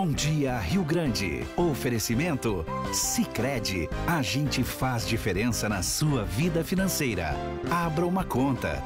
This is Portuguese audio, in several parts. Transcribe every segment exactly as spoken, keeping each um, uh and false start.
Bom Dia Rio Grande. Oferecimento Sicredi. A gente faz diferença na sua vida financeira. Abra uma conta.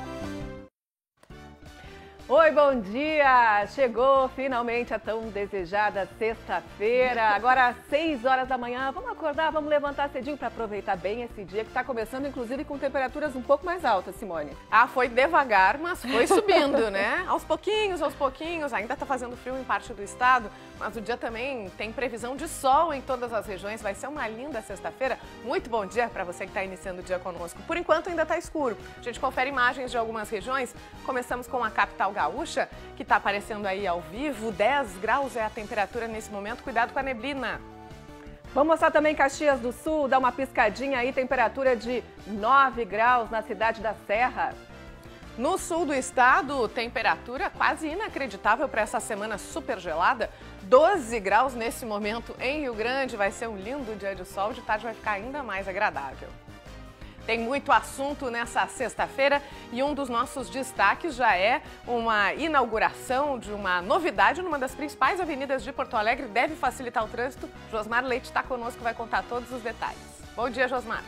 Oi, bom dia! Chegou finalmente a tão desejada sexta-feira, agora às seis horas da manhã. Vamos acordar, vamos levantar cedinho para aproveitar bem esse dia que está começando, inclusive com temperaturas um pouco mais altas, Simone. Ah, foi devagar, mas foi subindo, né? Aos pouquinhos, aos pouquinhos. Ainda está fazendo frio em parte do estado, mas o dia também tem previsão de sol em todas as regiões. Vai ser uma linda sexta-feira. Muito bom dia para você que está iniciando o dia conosco. Por enquanto ainda está escuro. A gente confere imagens de algumas regiões. Começamos com a capital gaúcha, que está aparecendo aí ao vivo. dez graus é a temperatura nesse momento. Cuidado com a neblina. Vamos mostrar também Caxias do Sul, dá uma piscadinha aí, temperatura de nove graus na cidade da Serra. No sul do estado, temperatura quase inacreditável para essa semana super gelada. doze graus nesse momento em Rio Grande. Vai ser um lindo dia de sol. De tarde vai ficar ainda mais agradável. Tem muito assunto nessa sexta-feira e um dos nossos destaques já é uma inauguração de uma novidade numa das principais avenidas de Porto Alegre. Deve facilitar o trânsito. Josmar Leite está conosco e vai contar todos os detalhes. Bom dia, Josmar.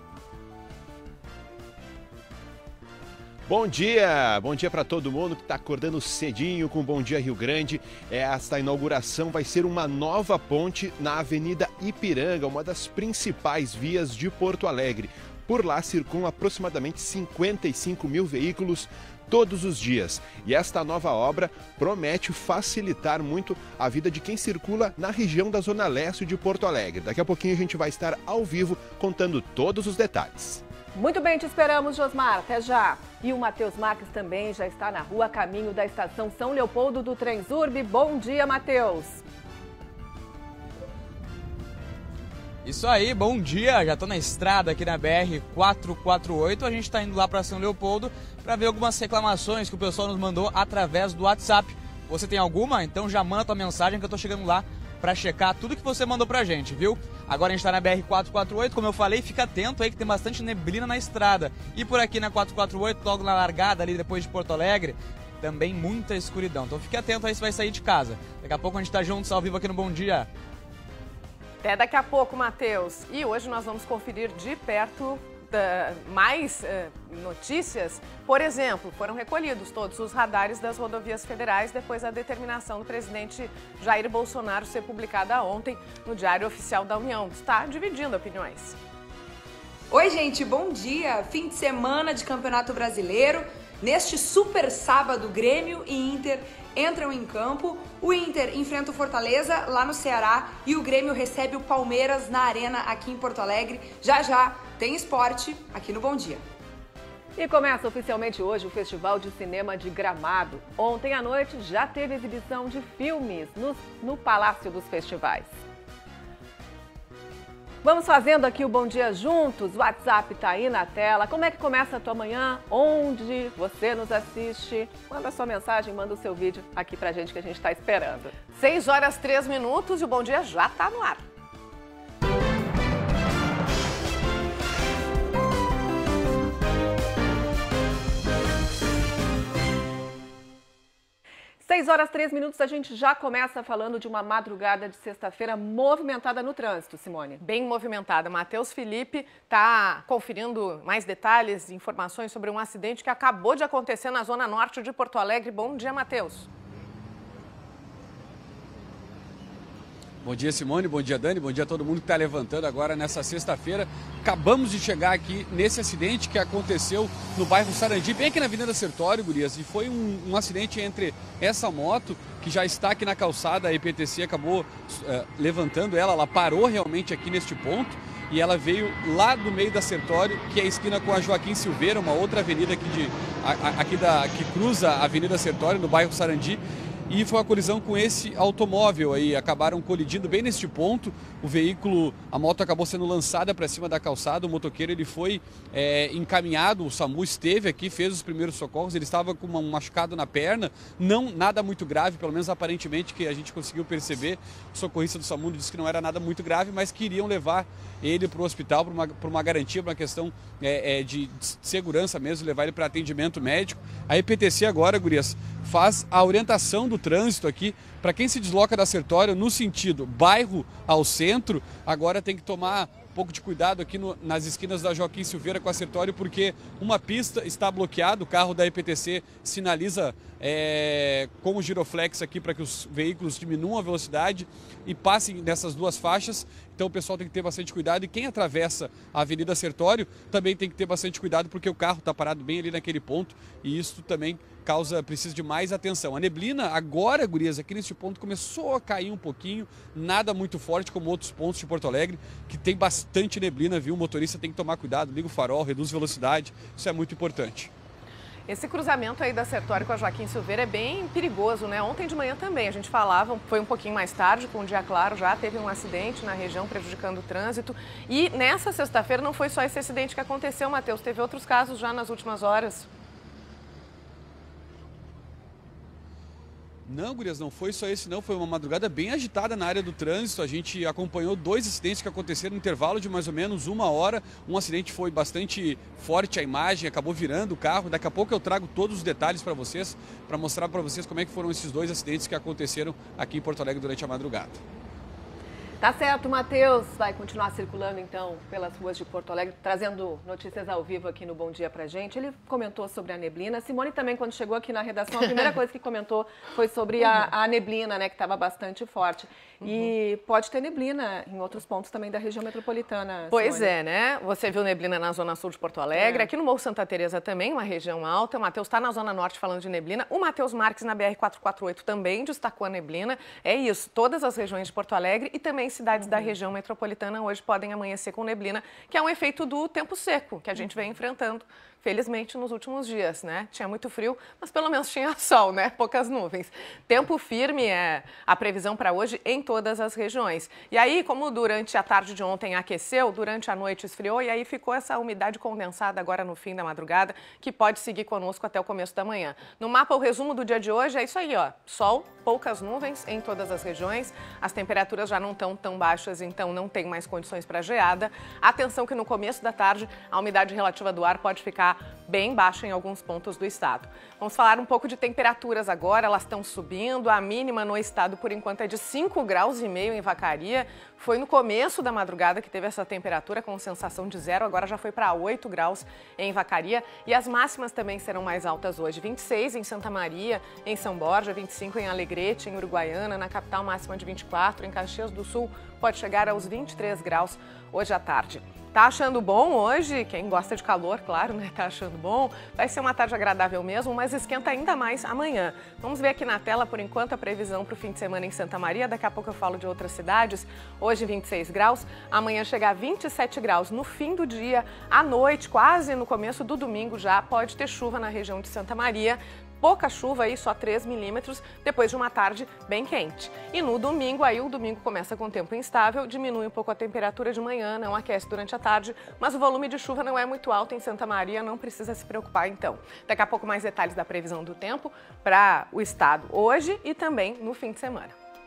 Bom dia, bom dia para todo mundo que está acordando cedinho com Bom Dia Rio Grande. Esta inauguração vai ser uma nova ponte na Avenida Ipiranga, uma das principais vias de Porto Alegre. Por lá circulam aproximadamente cinquenta e cinco mil veículos todos os dias. E esta nova obra promete facilitar muito a vida de quem circula na região da Zona Leste de Porto Alegre. Daqui a pouquinho a gente vai estar ao vivo contando todos os detalhes. Muito bem, te esperamos, Josmar. Até já. E o Matheus Marques também já está na rua, a caminho da estação São Leopoldo do Transurb. Bom dia, Matheus. Isso aí, bom dia, já estou na estrada aqui na B R quatrocentos e quarenta e oito, a gente está indo lá para São Leopoldo para ver algumas reclamações que o pessoal nos mandou através do WhatsApp. Você tem alguma? Então já manda tua mensagem que eu estou chegando lá para checar tudo que você mandou pra gente, viu? Agora a gente está na B R quatrocentos e quarenta e oito, como eu falei, fica atento aí que tem bastante neblina na estrada. E por aqui na quatrocentos e quarenta e oito, logo na largada ali depois de Porto Alegre, também muita escuridão. Então fique atento aí se vai sair de casa. Daqui a pouco a gente está juntos ao vivo aqui no Bom Dia. Até daqui a pouco, Matheus. E hoje nós vamos conferir de perto da, mais uh, notícias. Por exemplo, foram recolhidos todos os radares das rodovias federais depois da determinação do presidente Jair Bolsonaro ser publicada ontem no Diário Oficial da União. Está dividindo opiniões. Oi, gente, bom dia! Fim de semana de Campeonato Brasileiro. Neste super sábado, Grêmio e Inter entram em campo. O Inter enfrenta o Fortaleza lá no Ceará e o Grêmio recebe o Palmeiras na Arena aqui em Porto Alegre. Já já tem esporte aqui no Bom Dia. E começa oficialmente hoje o Festival de Cinema de Gramado. Ontem à noite já teve exibição de filmes no, no Palácio dos Festivais. Vamos fazendo aqui o Bom Dia juntos, o WhatsApp tá aí na tela. Como é que começa a tua manhã? Onde você nos assiste? Manda a sua mensagem, manda o seu vídeo aqui pra gente que a gente tá esperando. seis horas, três minutos e o Bom Dia já tá no ar. seis horas, três minutos, a gente já começa falando de uma madrugada de sexta-feira movimentada no trânsito, Simone. Bem movimentada. Matheus Felipe está conferindo mais detalhes e informações sobre um acidente que acabou de acontecer na zona norte de Porto Alegre. Bom dia, Matheus. Bom dia, Simone, bom dia, Dani, bom dia a todo mundo que está levantando agora nessa sexta-feira. Acabamos de chegar aqui nesse acidente que aconteceu no bairro Sarandi, bem aqui na Avenida Sertório, gurias, e foi um, um acidente entre essa moto, que já está aqui na calçada, a E P T C acabou uh, levantando ela, ela parou realmente aqui neste ponto, e ela veio lá do meio da Sertório, que é a esquina com a Joaquim Silveira, uma outra avenida aqui, de, a, a, aqui da, que cruza a Avenida Sertório, no bairro Sarandi. E foi uma colisão com esse automóvel aí, acabaram colidindo bem neste ponto, o veículo, a moto acabou sendo lançada para cima da calçada, o motoqueiro ele foi é, encaminhado, o SAMU esteve aqui, fez os primeiros socorros, ele estava com um machucado na perna, não nada muito grave, pelo menos aparentemente que a gente conseguiu perceber, o socorrista do SAMU disse que não era nada muito grave, mas queriam levar ele para o hospital por uma, por uma garantia, por uma questão é, é, de segurança mesmo, levar ele para atendimento médico. A E P T C agora, gurias, faz a orientação do trânsito aqui. Para quem se desloca da Sertório no sentido bairro ao centro, agora tem que tomar um pouco de cuidado aqui no, nas esquinas da Joaquim Silveira com a Sertório, porque uma pista está bloqueada, o carro da E P T C sinaliza é, com o giroflex aqui para que os veículos diminuam a velocidade e passem nessas duas faixas. Então o pessoal tem que ter bastante cuidado, e quem atravessa a Avenida Sertório também tem que ter bastante cuidado, porque o carro está parado bem ali naquele ponto, e isso também causa, precisa de mais atenção. A neblina agora, gurias, aqui neste ponto começou a cair um pouquinho, nada muito forte como outros pontos de Porto Alegre, que tem bastante neblina, viu? O motorista tem que tomar cuidado, liga o farol, reduz velocidade, isso é muito importante. Esse cruzamento aí da Sertório com a Joaquim Silveira é bem perigoso, né? Ontem de manhã também a gente falava, foi um pouquinho mais tarde, com o dia claro, já teve um acidente na região prejudicando o trânsito. E nessa sexta-feira não foi só esse acidente que aconteceu, Matheus, teve outros casos já nas últimas horas. Não, gurias, não foi só esse não, foi uma madrugada bem agitada na área do trânsito. A gente acompanhou dois acidentes que aconteceram no intervalo de mais ou menos uma hora. Um acidente foi bastante forte a imagem, acabou virando o carro. Daqui a pouco eu trago todos os detalhes para vocês, para mostrar para vocês como é que foram esses dois acidentes que aconteceram aqui em Porto Alegre durante a madrugada. Tá certo, Matheus vai continuar circulando então pelas ruas de Porto Alegre, trazendo notícias ao vivo aqui no Bom Dia pra gente. Ele comentou sobre a neblina. Simone também, quando chegou aqui na redação, a primeira coisa que comentou foi sobre a, a neblina, né, que estava bastante forte. Uhum. E pode ter neblina em outros pontos também da região metropolitana. Pois Simone. é, né? Você viu neblina na zona sul de Porto Alegre, é. Aqui no Morro Santa Teresa também, uma região alta. O Matheus está na zona norte falando de neblina. O Matheus Marques na B R quatrocentos e quarenta e oito também destacou a neblina. É isso, todas as regiões de Porto Alegre e também cidades uhum. da região metropolitana hoje podem amanhecer com neblina, que é um efeito do tempo seco que a gente vem enfrentando, felizmente, nos últimos dias, né? Tinha muito frio, mas pelo menos tinha sol, né? Poucas nuvens. Tempo firme é a previsão para hoje em todas as regiões. E aí, como durante a tarde de ontem aqueceu, durante a noite esfriou, e aí ficou essa umidade condensada agora no fim da madrugada, que pode seguir conosco até o começo da manhã. No mapa, o resumo do dia de hoje é isso aí, ó. Sol, poucas nuvens em todas as regiões. As temperaturas já não estão tão baixas, então não tem mais condições para geada. Atenção que no começo da tarde, a umidade relativa do ar pode ficar bem baixa em alguns pontos do estado. Vamos falar um pouco de temperaturas agora, elas estão subindo. A mínima no estado, por enquanto, é de cinco graus e meio em Vacaria. Foi no começo da madrugada que teve essa temperatura com sensação de zero, agora já foi para oito graus em Vacaria. E as máximas também serão mais altas hoje. vinte e seis em Santa Maria, em São Borja, vinte e cinco em Alegrete, em Uruguaiana, na capital máxima de vinte e quatro, em Caxias do Sul pode chegar aos vinte e três graus hoje à tarde. Tá achando bom hoje? Quem gosta de calor, claro, né? Tá achando bom. Vai ser uma tarde agradável mesmo, mas esquenta ainda mais amanhã. Vamos ver aqui na tela, por enquanto, a previsão para o fim de semana em Santa Maria. Daqui a pouco eu falo de outras cidades. Hoje, vinte e seis graus. Amanhã chega a vinte e sete graus no fim do dia. À noite, quase no começo do domingo já, pode ter chuva na região de Santa Maria. Pouca chuva aí, só três milímetros, depois de uma tarde bem quente. E no domingo, aí o domingo começa com tempo instável, diminui um pouco a temperatura de manhã, não aquece durante a tarde, mas o volume de chuva não é muito alto em Santa Maria, não precisa se preocupar então. Daqui a pouco mais detalhes da previsão do tempo para o estado hoje e também no fim de semana.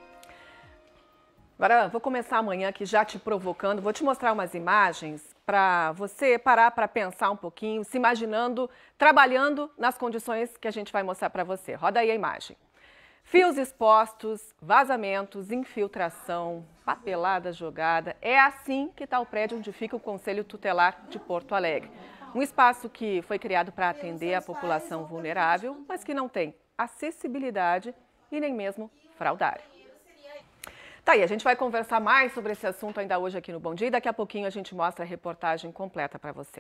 Agora, vou começar amanhã aqui já te provocando, vou te mostrar umas imagens para você parar para pensar um pouquinho, se imaginando, trabalhando nas condições que a gente vai mostrar para você. Roda aí a imagem. Fios expostos, vazamentos, infiltração, papelada jogada. É assim que está o prédio onde fica o Conselho Tutelar de Porto Alegre. Um espaço que foi criado para atender a população vulnerável, mas que não tem acessibilidade e nem mesmo fraudário. Tá aí, a gente vai conversar mais sobre esse assunto ainda hoje aqui no Bom Dia e daqui a pouquinho a gente mostra a reportagem completa para você.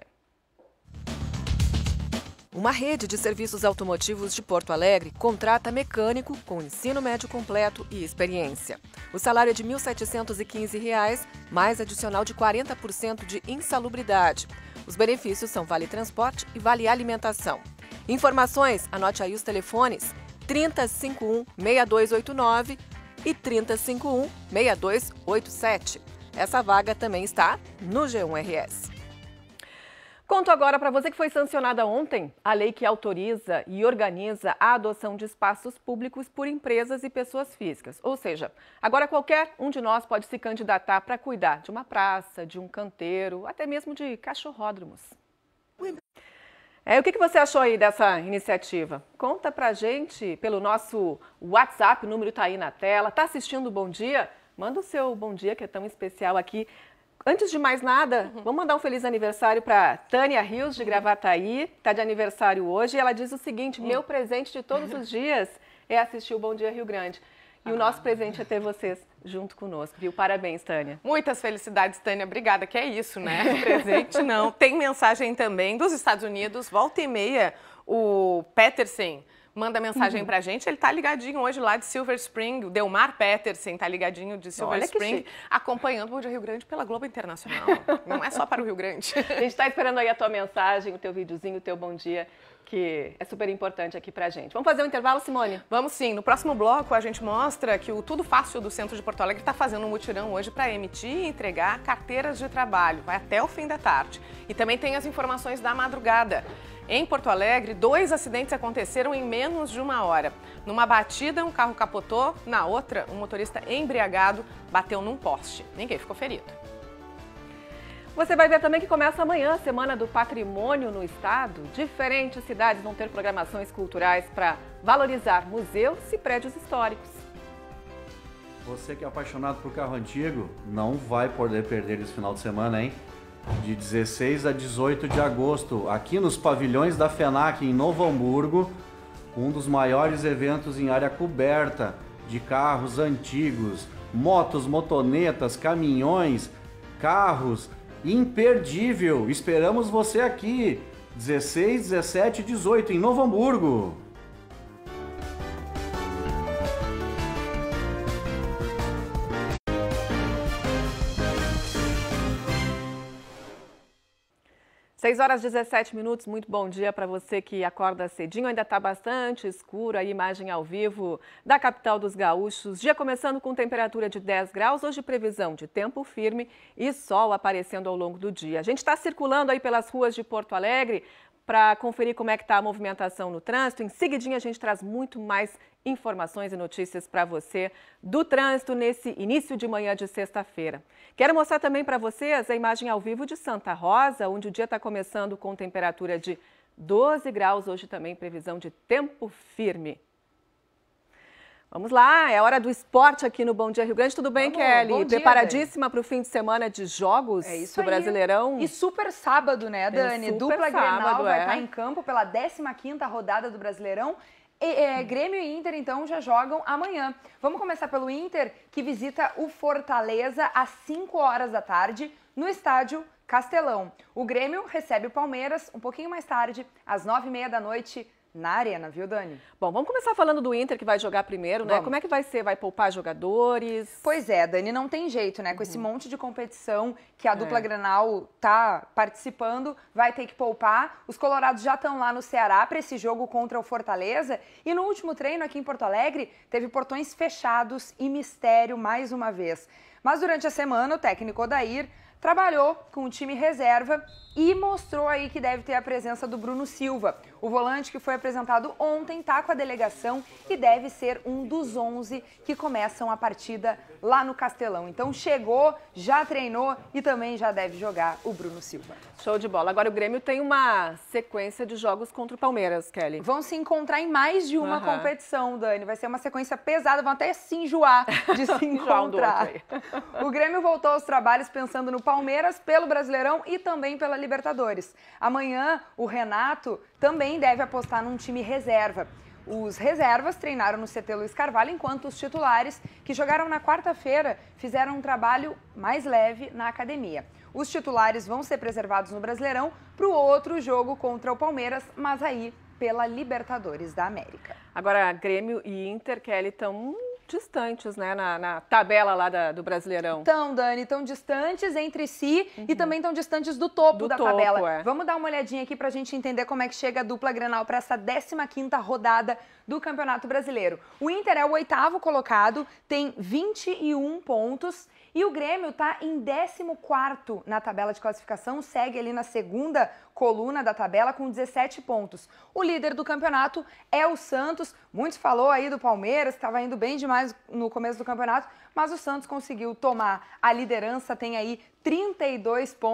Uma rede de serviços automotivos de Porto Alegre contrata mecânico com ensino médio completo e experiência. O salário é de mil setecentos e quinze reais, mais adicional de quarenta por cento de insalubridade. Os benefícios são vale transporte e vale alimentação. Informações, anote aí os telefones trinta, cinquenta e um, sessenta e dois oitenta e nove e trinta, cinquenta e um, sessenta e dois oitenta e sete. Essa vaga também está no G um R S. Conto agora para você que foi sancionada ontem a lei que autoriza e organiza a adoção de espaços públicos por empresas e pessoas físicas. Ou seja, agora qualquer um de nós pode se candidatar para cuidar de uma praça, de um canteiro, até mesmo de cachorródromos. É, o que, que você achou aí dessa iniciativa? Conta pra gente pelo nosso WhatsApp, o número tá aí na tela. Tá assistindo o Bom Dia? Manda o seu bom dia, que é tão especial aqui. Antes de mais nada, uhum. vamos mandar um feliz aniversário para Tânia Rios, de Gravataí. Está de aniversário hoje e ela diz o seguinte, uhum. meu presente de todos os dias é assistir o Bom Dia Rio Grande. E ah. o nosso presente é ter vocês junto conosco, viu? Parabéns, Tânia. Muitas felicidades, Tânia. Obrigada, que é isso, né? Presente não. Tem mensagem também dos Estados Unidos, volta e meia, o Peterson manda mensagem uhum. pra gente, ele tá ligadinho hoje lá de Silver Spring, o Delmar Peterson tá ligadinho de Silver Olha Spring, acompanhando o Bom Dia Rio Grande pela Globo Internacional. Não é só para o Rio Grande. A gente tá esperando aí a tua mensagem, o teu videozinho, o teu bom dia, que é super importante aqui pra gente. Vamos fazer um intervalo, Simone? Vamos sim. No próximo bloco a gente mostra que o Tudo Fácil do Centro de Porto Alegre está fazendo um mutirão hoje para emitir e entregar carteiras de trabalho. Vai até o fim da tarde. E também tem as informações da madrugada. Em Porto Alegre, dois acidentes aconteceram em menos de uma hora. Numa batida, um carro capotou, na outra, um motorista embriagado bateu num poste. Ninguém ficou ferido. Você vai ver também que começa amanhã a Semana do Patrimônio no Estado. Diferentes cidades vão ter programações culturais para valorizar museus e prédios históricos. Você que é apaixonado por carro antigo, não vai poder perder esse final de semana, hein? De dezesseis a dezoito de agosto, aqui nos pavilhões da FENAC, em Novo Hamburgo, um dos maiores eventos em área coberta de carros antigos, motos, motonetas, caminhões, carros, imperdível. Esperamos você aqui, dezesseis, dezessete e dezoito, em Novo Hamburgo. seis horas e dezessete minutos, muito bom dia para você que acorda cedinho, ainda está bastante escuro, a imagem ao vivo da capital dos gaúchos, dia começando com temperatura de dez graus, hoje previsão de tempo firme e sol aparecendo ao longo do dia. A gente está circulando aí pelas ruas de Porto Alegre para conferir como é que está a movimentação no trânsito. Em seguidinha a gente traz muito mais informações e notícias para você do trânsito nesse início de manhã de sexta-feira. Quero mostrar também para vocês a imagem ao vivo de Santa Rosa, onde o dia está começando com temperatura de doze graus, hoje também previsão de tempo firme. Vamos lá, é hora do esporte aqui no Bom Dia Rio Grande. Tudo bem, Vamos, Kelly? Bom dia, Preparadíssima para o fim de semana de jogos é isso do aí. Brasileirão? E super sábado, né, Dani? É Dupla sábado, Grenal vai é. estar em campo pela décima quinta rodada do Brasileirão. E, é, Grêmio e Inter, então, já jogam amanhã. Vamos começar pelo Inter, que visita o Fortaleza às cinco horas da tarde, no estádio Castelão. O Grêmio recebe o Palmeiras um pouquinho mais tarde, às nove e meia da noite, na Arena, viu, Dani? Bom, vamos começar falando do Inter, que vai jogar primeiro, né? Vamos. Como é que vai ser? Vai poupar jogadores? Pois é, Dani, não tem jeito, né? Com uhum. esse monte de competição que a dupla é. Grenal tá participando, vai ter que poupar. Os colorados já estão lá no Ceará para esse jogo contra o Fortaleza. E no último treino aqui em Porto Alegre, teve portões fechados e mistério mais uma vez. Mas durante a semana, o técnico Odair trabalhou com o time reserva e mostrou aí que deve ter a presença do Bruno Silva. O volante que foi apresentado ontem está com a delegação e deve ser um dos onze que começam a partida lá no Castelão. Então chegou, já treinou e também já deve jogar o Bruno Silva. Show de bola. Agora o Grêmio tem uma sequência de jogos contra o Palmeiras, Kelly. Vão se encontrar em mais de uma uhum. competição, Dani. Vai ser uma sequência pesada, vão até se enjoar de se encontrar. O Grêmio voltou aos trabalhos pensando no Palmeiras, pelo Brasileirão e também pela Libertadores. Amanhã, o Renato também deve apostar num time reserva. Os reservas treinaram no C T Luiz Carvalho, enquanto os titulares, que jogaram na quarta-feira, fizeram um trabalho mais leve na academia. Os titulares vão ser preservados no Brasileirão para o outro jogo contra o Palmeiras, mas aí pela Libertadores da América. Agora, Grêmio e Inter, Kelly, estão distantes, né, na, na tabela lá da, do Brasileirão. Então, Dani, estão distantes entre si uhum. e também estão distantes do topo do da topo, tabela. É. Vamos dar uma olhadinha aqui para a gente entender como é que chega a dupla Grenal para essa décima quinta rodada do Campeonato Brasileiro. O Inter é o oitavo colocado, tem vinte e um pontos. E o Grêmio está em décimo quarto na tabela de classificação, segue ali na segunda coluna da tabela com dezessete pontos. O líder do campeonato é o Santos. Muitos falou aí do Palmeiras, que estava indo bem demais no começo do campeonato, mas o Santos conseguiu tomar a liderança, tem aí trinta e dois pontos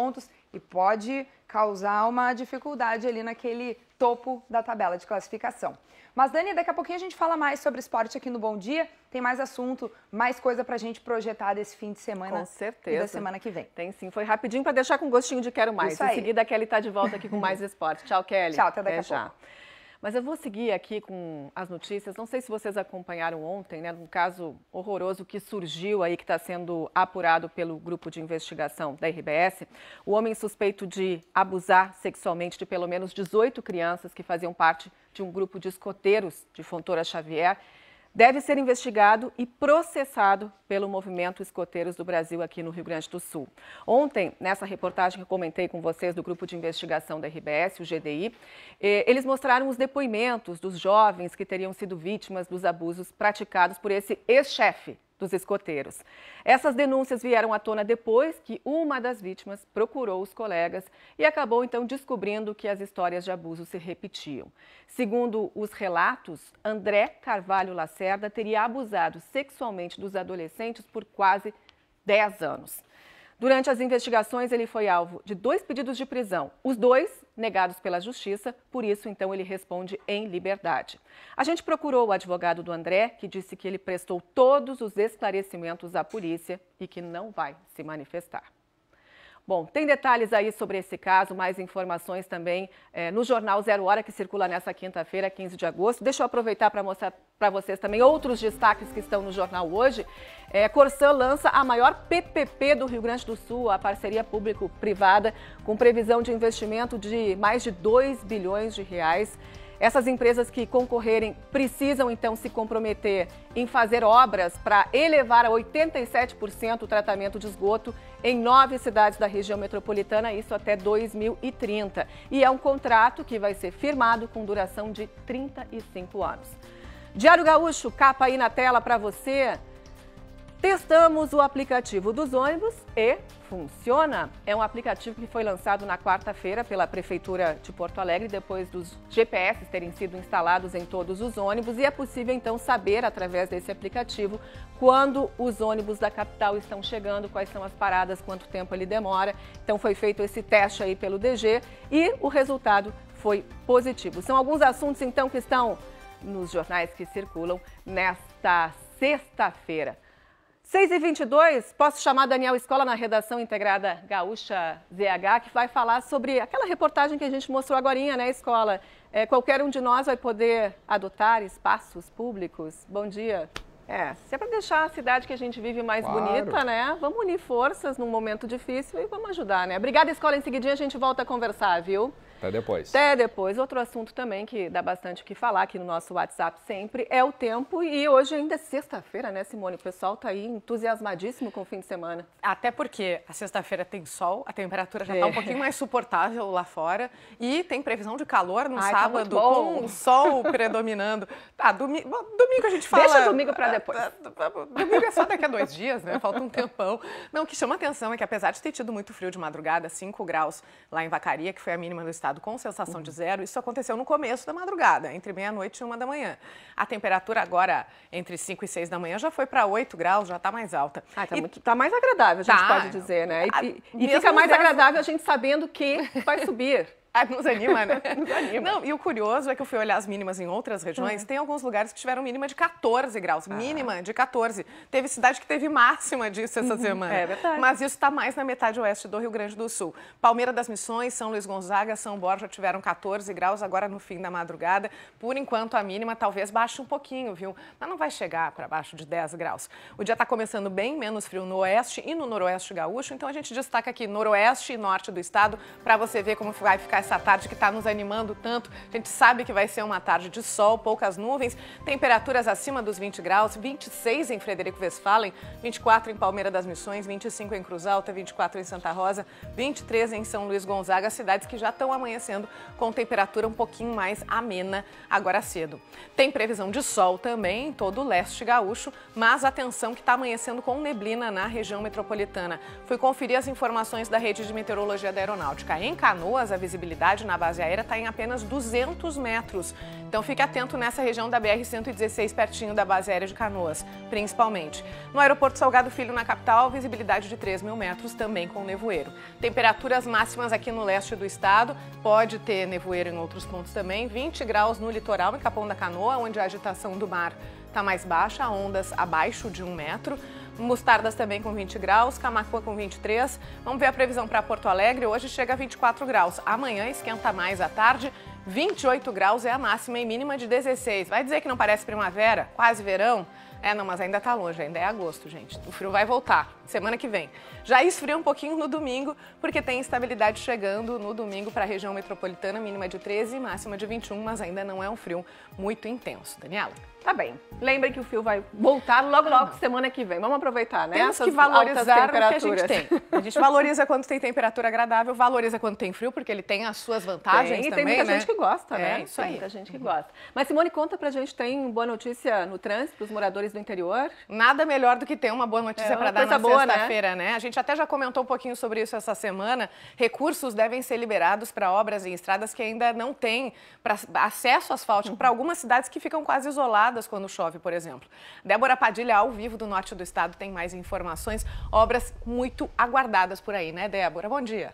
e pode causar uma dificuldade ali naquele topo da tabela de classificação. Mas, Dani, daqui a pouquinho a gente fala mais sobre esporte aqui no Bom Dia. Tem mais assunto, mais coisa pra gente projetar desse fim de semana. Com certeza. E da semana que vem. Tem sim. Foi rapidinho para deixar com gostinho de quero mais. Isso em aí. seguida, a Kelly tá de volta aqui com mais esporte. Tchau, Kelly. Tchau, até daqui até a já. pouco. Mas eu vou seguir aqui com as notícias. Não sei se vocês acompanharam ontem, né, um caso horroroso que surgiu aí, que está sendo apurado pelo grupo de investigação da R B S. O homem suspeito de abusar sexualmente de pelo menos dezoito crianças que faziam parte de um grupo de escoteiros de Fontoura Xavier deve ser investigado e processado pelo Movimento Escoteiros do Brasil aqui no Rio Grande do Sul. Ontem, nessa reportagem que eu comentei com vocês do Grupo de Investigação da R B S, o G D I, eles mostraram os depoimentos dos jovens que teriam sido vítimas dos abusos praticados por esse ex-chefe dos escoteiros. Essas denúncias vieram à tona depois que uma das vítimas procurou os colegas e acabou então descobrindo que as histórias de abuso se repetiam. Segundo os relatos, André Carvalho Lacerda teria abusado sexualmente dos adolescentes por quase dez anos. Durante as investigações, ele foi alvo de dois pedidos de prisão, os dois negados pela Justiça, por isso, então, ele responde em liberdade. A gente procurou o advogado do André, que disse que ele prestou todos os esclarecimentos à polícia e que não vai se manifestar. Bom, tem detalhes aí sobre esse caso, mais informações também é, no Jornal Zero Hora, que circula nessa quinta-feira, quinze de agosto. Deixa eu aproveitar para mostrar para vocês também outros destaques que estão no jornal hoje. É, Corsã lança a maior P P P do Rio Grande do Sul, a parceria público-privada, com previsão de investimento de mais de dois bilhões de reais. Essas empresas que concorrerem precisam, então, se comprometer em fazer obras para elevar a oitenta e sete por cento o tratamento de esgoto em nove cidades da região metropolitana, isso até dois mil e trinta. E é um contrato que vai ser firmado com duração de trinta e cinco anos. Diário Gaúcho, capa aí na tela para você. Testamos o aplicativo dos ônibus e funciona. É um aplicativo que foi lançado na quarta-feira pela Prefeitura de Porto Alegre, depois dos G P S terem sido instalados em todos os ônibus, e é possível então saber, através desse aplicativo, quando os ônibus da capital estão chegando, quais são as paradas, quanto tempo ele demora. Então foi feito esse teste aí pelo D G e o resultado foi positivo. São alguns assuntos então que estão nos jornais que circulam nesta sexta-feira. seis e vinte e dois, posso chamar Daniel Escola na redação integrada Gaúcha Z H, que vai falar sobre aquela reportagem que a gente mostrou agorinha, né, Escola? É, qualquer um de nós vai poder adotar espaços públicos. Bom dia. É, se é para deixar a cidade que a gente vive mais Claro. bonita, né? Vamos unir forças num momento difícil e vamos ajudar, né? Obrigada, Escola. Em seguidinha a gente volta a conversar, viu? Até depois. Até depois. Outro assunto também que dá bastante o que falar aqui no nosso WhatsApp sempre é o tempo. E hoje ainda é sexta-feira, né, Simone? O pessoal tá aí entusiasmadíssimo com o fim de semana. Até porque a sexta-feira tem sol, a temperatura já É. está um pouquinho mais suportável lá fora e tem previsão de calor no Ai, tá sábado, muito bom. com o sol predominando. Tá, domi bom, domingo a gente fala... Deixa domingo para depois. Domingo é só daqui a dois dias, né? Falta um tempão. Não, o que chama atenção é que apesar de ter tido muito frio de madrugada, cinco graus lá em Vacaria, que foi a mínima do estado, com sensação de zero, isso aconteceu no começo da madrugada, entre meia-noite e uma da manhã. A temperatura agora, entre cinco e seis da manhã, já foi para oito graus, já está mais alta. Ah, tá, E- muito, tá mais agradável, a gente Tá. pode dizer, né? Ah, E, e- e mesmo fica mais dessa- agradável a gente sabendo que vai subir. Ah, nos anima, né? Nos anima. Não, e o curioso é que eu fui olhar as mínimas em outras regiões, tem alguns lugares que tiveram mínima de quatorze graus, mínima de quatorze. Teve cidade que teve máxima disso essa semana. é verdade. Mas isso está mais na metade oeste do Rio Grande do Sul. Palmeira das Missões, São Luís Gonzaga, São Borja tiveram quatorze graus agora no fim da madrugada. Por enquanto, a mínima talvez baixe um pouquinho, viu? Mas não vai chegar para baixo de dez graus. O dia está começando bem menos frio no oeste e no noroeste gaúcho, então a gente destaca aqui noroeste e norte do estado para você ver como vai ficar essa tarde que está nos animando tanto. A gente sabe que vai ser uma tarde de sol, poucas nuvens, temperaturas acima dos vinte graus, vinte e seis em Frederico Westphalen, vinte e quatro em Palmeira das Missões, vinte e cinco em Cruz Alta, vinte e quatro em Santa Rosa, vinte e três em São Luís Gonzaga, cidades que já estão amanhecendo com temperatura um pouquinho mais amena agora cedo. Tem previsão de sol também em todo o leste gaúcho, mas atenção que está amanhecendo com neblina na região metropolitana. Fui conferir as informações da rede de meteorologia da Aeronáutica. Em Canoas, a visibilidade visibilidade na base aérea está em apenas duzentos metros. Então fique atento nessa região da B R cento e dezesseis, pertinho da base aérea de Canoas, principalmente. No aeroporto Salgado Filho, na capital, visibilidade de três mil metros, também com nevoeiro. Temperaturas máximas aqui no leste do estado, pode ter nevoeiro em outros pontos também, vinte graus no litoral, em Capão da Canoa, onde a agitação do mar está mais baixa, ondas abaixo de um metro. Mostardas também com vinte graus, Camaquã com vinte e três. Vamos ver a previsão para Porto Alegre. Hoje chega a vinte e quatro graus. Amanhã esquenta mais à tarde. vinte e oito graus é a máxima e mínima de dezesseis. Vai dizer que não parece primavera? Quase verão? É, não, mas ainda tá longe, ainda é agosto, gente. O frio vai voltar, semana que vem. Já esfria um pouquinho no domingo, porque tem instabilidade chegando no domingo para a região metropolitana, mínima de treze, máxima de vinte e um, mas ainda não é um frio muito intenso. Daniela? Tá bem. Lembrem que o frio vai voltar logo, logo, ah, semana que vem. Vamos aproveitar, né? Temos Essas que valorizar o que a gente tem. A gente valoriza quando tem temperatura agradável, valoriza quando tem frio, porque ele tem as suas vantagens tem, também, tem muita né? gente que gosta, né? É, isso tem aí. muita gente que gosta. Mas, Simone, conta pra gente, tem boa notícia no trânsito para os moradores do interior? Nada melhor do que ter uma boa notícia é, para dar na sexta-feira, né? né? A gente até já comentou um pouquinho sobre isso essa semana. Recursos devem ser liberados para obras em estradas que ainda não têm pra, acesso asfáltico, uhum. para algumas cidades que ficam quase isoladas quando chove, por exemplo. Débora Padilha, ao vivo do norte do estado, tem mais informações. Obras muito aguardadas por aí, né, Débora? Bom dia.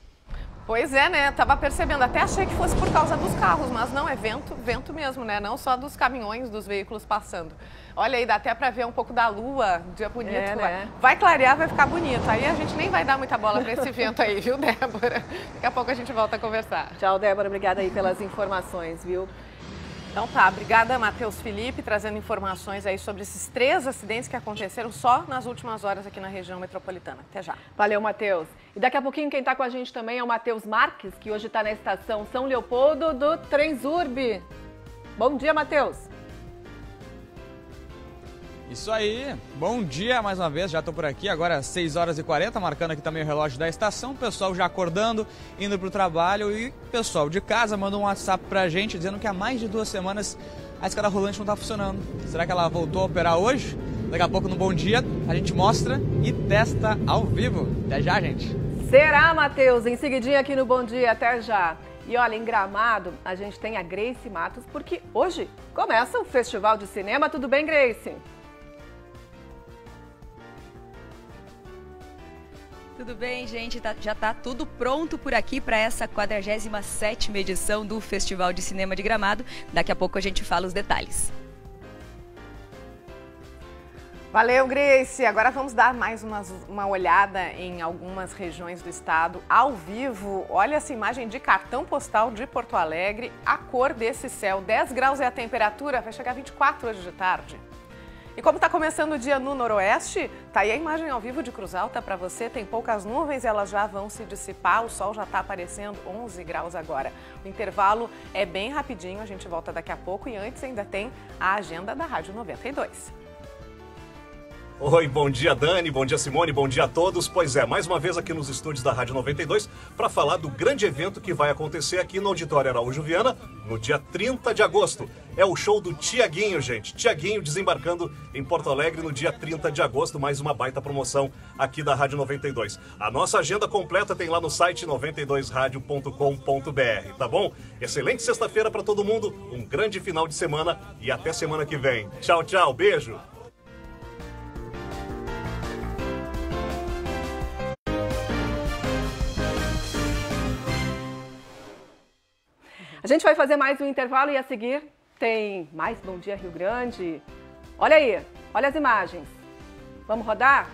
Pois é, né? Tava percebendo, até achei que fosse por causa dos carros, mas não, é vento, vento mesmo, né? Não só dos caminhões, dos veículos passando. Olha aí, dá até pra ver um pouco da lua, dia bonito. É, né? Vai clarear, vai ficar bonito. Aí a gente nem vai dar muita bola pra esse vento aí, viu, Débora? Daqui a pouco a gente volta a conversar. Tchau, Débora. Obrigada aí pelas informações, viu? Então tá, obrigada, Matheus Felipe, trazendo informações aí sobre esses três acidentes que aconteceram só nas últimas horas aqui na região metropolitana. Até já. Valeu, Matheus. E daqui a pouquinho quem está com a gente também é o Matheus Marques, que hoje está na estação São Leopoldo do Transurb. Bom dia, Matheus. Isso aí, bom dia mais uma vez, já estou por aqui, agora seis horas e quarenta, marcando aqui também o relógio da estação, o pessoal já acordando, indo para o trabalho e o pessoal de casa mandou um WhatsApp para a gente dizendo que há mais de duas semanas a escada rolante não está funcionando. Será que ela voltou a operar hoje? Daqui a pouco no Bom Dia a gente mostra e testa ao vivo. Até já, gente. Será, Matheus? Em seguidinha aqui no Bom Dia, até já. E olha, em Gramado a gente tem a Grace Matos, porque hoje começa o Festival de Cinema. Tudo bem, Grace? Tudo bem, gente? Tá, já está tudo pronto por aqui para essa quadragésima sétima edição do Festival de Cinema de Gramado. Daqui a pouco a gente fala os detalhes. Valeu, Grace. Agora vamos dar mais uma, uma olhada em algumas regiões do estado ao vivo. Olha essa imagem de cartão postal de Porto Alegre, a cor desse céu. dez graus é a temperatura, vai chegar a vinte e quatro hoje de tarde. E como está começando o dia no noroeste, tá aí a imagem ao vivo de Cruz Alta para você. Tem poucas nuvens, elas já vão se dissipar, o sol já está aparecendo, onze graus agora. O intervalo é bem rapidinho, a gente volta daqui a pouco e antes ainda tem a agenda da Rádio noventa e dois. Oi, bom dia Dani, bom dia Simone, bom dia a todos. Pois é, mais uma vez aqui nos estúdios da Rádio noventa e dois para falar do grande evento que vai acontecer aqui no Auditório Araújo Viana no dia trinta de agosto. É o show do Tiaguinho, gente. Tiaguinho desembarcando em Porto Alegre no dia trinta de agosto, mais uma baita promoção aqui da Rádio noventa e dois. A nossa agenda completa tem lá no site noventa e dois rádio ponto com ponto br, tá bom? Excelente sexta-feira para todo mundo, um grande final de semana e até semana que vem. Tchau, tchau, beijo! A gente vai fazer mais um intervalo e a seguir tem mais Bom Dia Rio Grande. Olha aí, olha as imagens. Vamos rodar?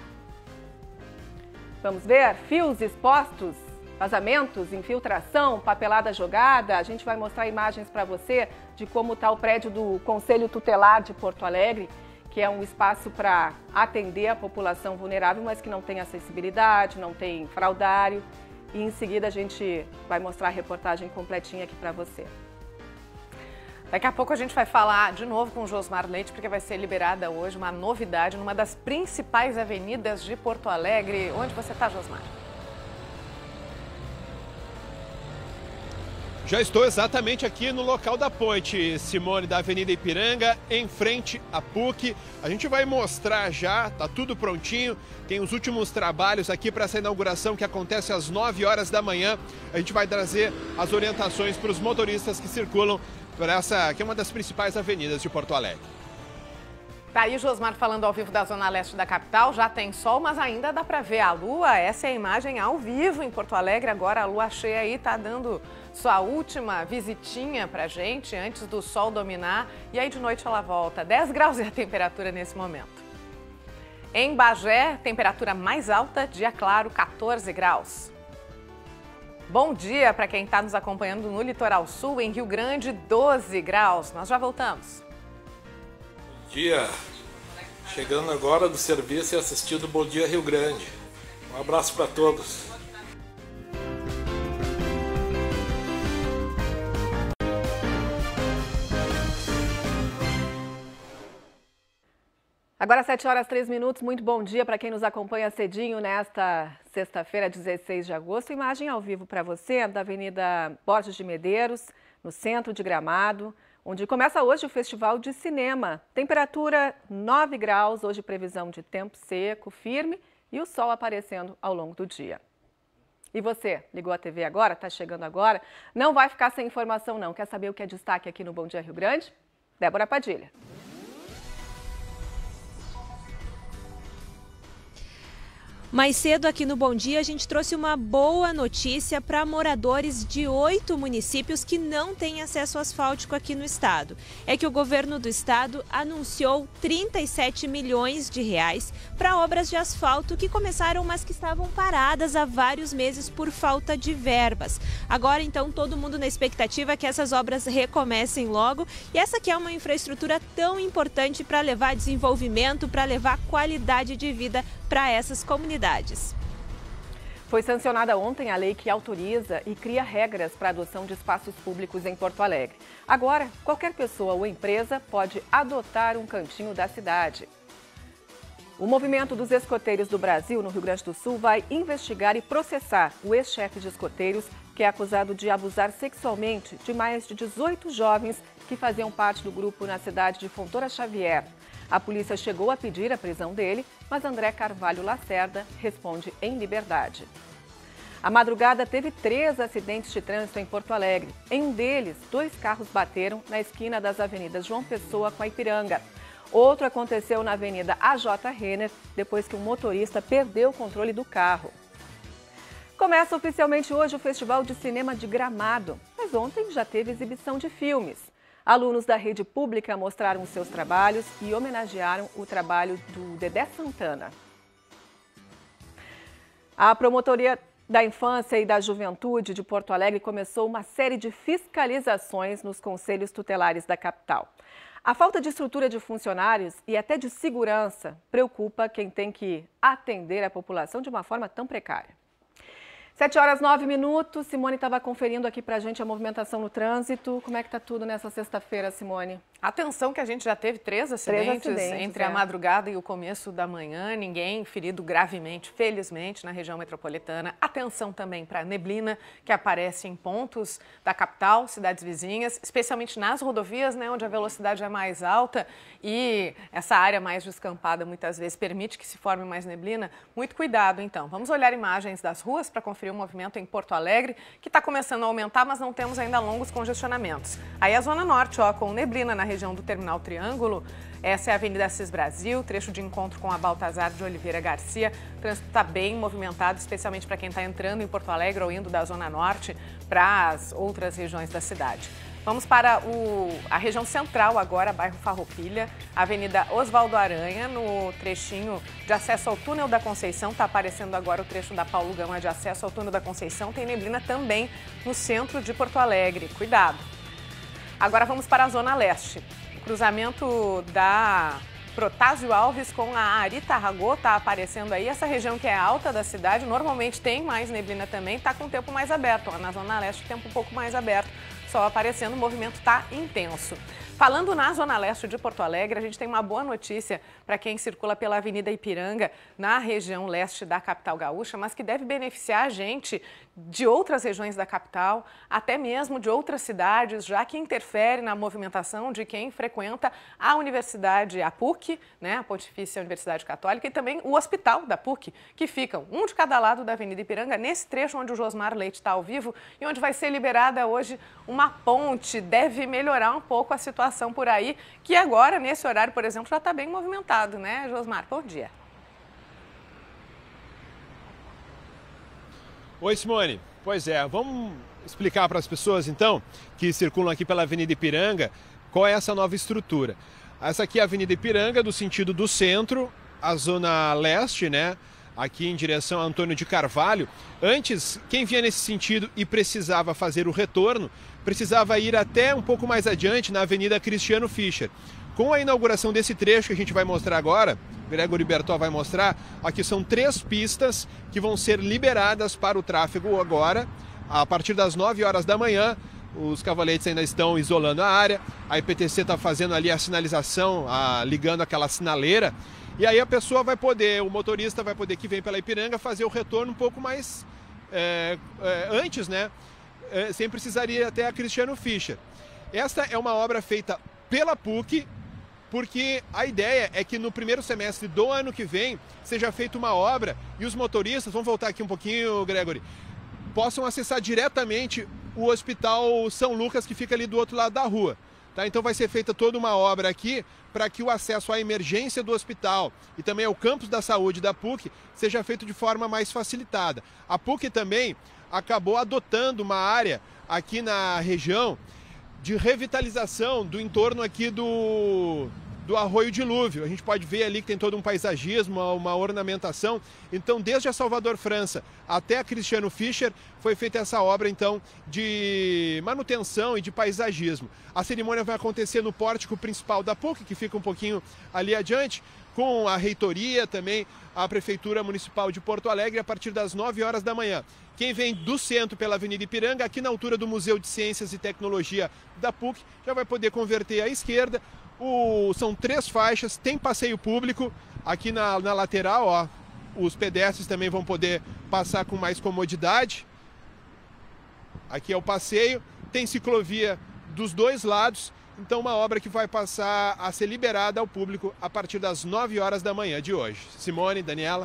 Vamos ver? Fios expostos, vazamentos, infiltração, papelada jogada. A gente vai mostrar imagens para você de como está o prédio do Conselho Tutelar de Porto Alegre, que é um espaço para atender a população vulnerável, mas que não tem acessibilidade, não tem fraudário. E em seguida a gente vai mostrar a reportagem completinha aqui para você. Daqui a pouco a gente vai falar de novo com o Josmar Leite, porque vai ser liberada hoje uma novidade numa das principais avenidas de Porto Alegre. Onde você está, Josmar? Já estou exatamente aqui no local da ponte, Simone, da Avenida Ipiranga, em frente à P U C. A gente vai mostrar já, tá tudo prontinho. Tem os últimos trabalhos aqui para essa inauguração que acontece às nove horas da manhã. A gente vai trazer as orientações para os motoristas que circulam por essa, que é uma das principais avenidas de Porto Alegre. Tá aí Josmar falando ao vivo da Zona Leste da capital. Já tem sol, mas ainda dá para ver a lua. Essa é a imagem ao vivo em Porto Alegre. Agora a lua cheia aí tá dando sua última visitinha pra gente antes do sol dominar. E aí de noite ela volta. dez graus é a temperatura nesse momento. Em Bagé, temperatura mais alta, dia claro, quatorze graus. Bom dia para quem está nos acompanhando no Litoral Sul, em Rio Grande, doze graus. Nós já voltamos. Bom dia, chegando agora do serviço e assistindo Bom Dia Rio Grande. Um abraço para todos. Agora sete horas, três minutos, muito bom dia para quem nos acompanha cedinho nesta sexta-feira, dezesseis de agosto. Imagem ao vivo para você da Avenida Borges de Medeiros, no centro de Gramado, onde começa hoje o Festival de Cinema. Temperatura nove graus, hoje previsão de tempo seco, firme e o sol aparecendo ao longo do dia. E você, ligou a T V agora? Está chegando agora? Não vai ficar sem informação não. Quer saber o que é destaque aqui no Bom Dia Rio Grande? Débora Padilha. Mais cedo aqui no Bom Dia, a gente trouxe uma boa notícia para moradores de oito municípios que não têm acesso asfáltico aqui no estado. É que o governo do estado anunciou trinta e sete milhões de reais para obras de asfalto que começaram, mas que estavam paradas há vários meses por falta de verbas. Agora, então, todo mundo na expectativa que essas obras recomecem logo. E essa aqui é uma infraestrutura tão importante para levar desenvolvimento, para levar qualidade de vida para essas comunidades. Foi sancionada ontem a lei que autoriza e cria regras para a adoção de espaços públicos em Porto Alegre. Agora, qualquer pessoa ou empresa pode adotar um cantinho da cidade. O Movimento dos Escoteiros do Brasil, no Rio Grande do Sul, vai investigar e processar o ex-chefe de escoteiros, que é acusado de abusar sexualmente de mais de dezoito jovens que faziam parte do grupo na cidade de Fontoura Xavier. A polícia chegou a pedir a prisão dele, mas André Carvalho Lacerda responde em liberdade. A madrugada teve três acidentes de trânsito em Porto Alegre. Em um deles, dois carros bateram na esquina das avenidas João Pessoa com a Ipiranga. Outro aconteceu na avenida A J Renner, depois que um motorista perdeu o controle do carro. Começa oficialmente hoje o Festival de Cinema de Gramado, mas ontem já teve exibição de filmes. Alunos da rede pública mostraram seus trabalhos e homenagearam o trabalho do Dedé Santana. A Promotoria da Infância e da Juventude de Porto Alegre começou uma série de fiscalizações nos conselhos tutelares da capital. A falta de estrutura de funcionários e até de segurança preocupa quem tem que atender a população de uma forma tão precária. sete horas, nove minutos. Simone estava conferindo aqui para a gente a movimentação no trânsito. Como é que está tudo nessa sexta-feira, Simone? Atenção que a gente já teve três acidentes, três acidentes entre é. a madrugada e o começo da manhã. Ninguém ferido gravemente, felizmente, na região metropolitana. Atenção também para a neblina, que aparece em pontos da capital, cidades vizinhas, especialmente nas rodovias, né, onde a velocidade é mais alta e essa área mais descampada muitas vezes permite que se forme mais neblina. Muito cuidado, então. Vamos olhar imagens das ruas para conferir o movimento em Porto Alegre, que está começando a aumentar, mas não temos ainda longos congestionamentos. Aí a Zona Norte, ó, com neblina na região do Terminal Triângulo. Essa é a Avenida Assis Brasil, trecho de encontro com a Baltazar de Oliveira Garcia. O trânsito está bem movimentado, especialmente para quem está entrando em Porto Alegre ou indo da Zona Norte para as outras regiões da cidade. Vamos para o, a região central agora, bairro Farroupilha, Avenida Oswaldo Aranha, no trechinho de acesso ao Túnel da Conceição. Está aparecendo agora o trecho da Paulo Gama de acesso ao Túnel da Conceição. Tem neblina também no centro de Porto Alegre. Cuidado! Agora vamos para a Zona Leste. O cruzamento da Protásio Alves com a Arita Ragô está aparecendo aí. Essa região que é alta da cidade, normalmente tem mais neblina também, está com o tempo mais aberto. Na Zona Leste, tempo um pouco mais aberto. Sol aparecendo, o movimento está intenso. Falando na Zona Leste de Porto Alegre, a gente tem uma boa notícia para quem circula pela Avenida Ipiranga, na região leste da capital gaúcha, mas que deve beneficiar a gente de outras regiões da capital, até mesmo de outras cidades, já que interfere na movimentação de quem frequenta a universidade, a PUC, né, a Pontifícia Universidade Católica, e também o hospital da PUC, que ficam um de cada lado da Avenida Ipiranga, nesse trecho onde o Josmar Leite está ao vivo e onde vai ser liberada hoje uma ponte. Deve melhorar um pouco a situação por aí, que agora, nesse horário, por exemplo, já está bem movimentado, né, Josmar? Bom dia. Oi, Simone. Pois é, vamos explicar para as pessoas, então, que circulam aqui pela Avenida Ipiranga, qual é essa nova estrutura. Essa aqui é a Avenida Ipiranga, do sentido do centro, a zona leste, né? Aqui em direção a Antônio de Carvalho. Antes, quem vinha nesse sentido e precisava fazer o retorno, precisava ir até um pouco mais adiante, na Avenida Cristiano Fischer. Com a inauguração desse trecho que a gente vai mostrar agora, Gregory Bertol vai mostrar, aqui são três pistas que vão ser liberadas para o tráfego agora, a partir das nove horas da manhã. Os cavaletes ainda estão isolando a área, a I P T C está fazendo ali a sinalização, a, ligando aquela sinaleira, e aí a pessoa vai poder, o motorista vai poder, que vem pela Ipiranga, fazer o retorno um pouco mais é, é, antes, né? É, sem precisaria ir até a Cristiano Fischer. Esta é uma obra feita pela PUC, porque a ideia é que no primeiro semestre do ano que vem seja feita uma obra e os motoristas, vamos voltar aqui um pouquinho, Gregory, possam acessar diretamente o Hospital São Lucas, que fica ali do outro lado da rua. Tá? Então vai ser feita toda uma obra aqui para que o acesso à emergência do hospital e também ao campus da saúde da PUC seja feito de forma mais facilitada. A PUC também acabou adotando uma área aqui na região de revitalização do entorno aqui do, do Arroio Dilúvio. A gente pode ver ali que tem todo um paisagismo, uma ornamentação. Então, desde a Salvador França até a Cristiano Fischer, foi feita essa obra, então, de manutenção e de paisagismo. A cerimônia vai acontecer no pórtico principal da PUC, que fica um pouquinho ali adiante, com a reitoria, também a Prefeitura Municipal de Porto Alegre, a partir das nove horas da manhã. Quem vem do centro pela Avenida Ipiranga, aqui na altura do Museu de Ciências e Tecnologia da PUC, já vai poder converter à esquerda. O... São três faixas, tem passeio público aqui na, na lateral, ó. Os pedestres também vão poder passar com mais comodidade. Aqui é o passeio, tem ciclovia dos dois lados. Então, uma obra que vai passar a ser liberada ao público a partir das nove horas da manhã de hoje. Simone, Daniela.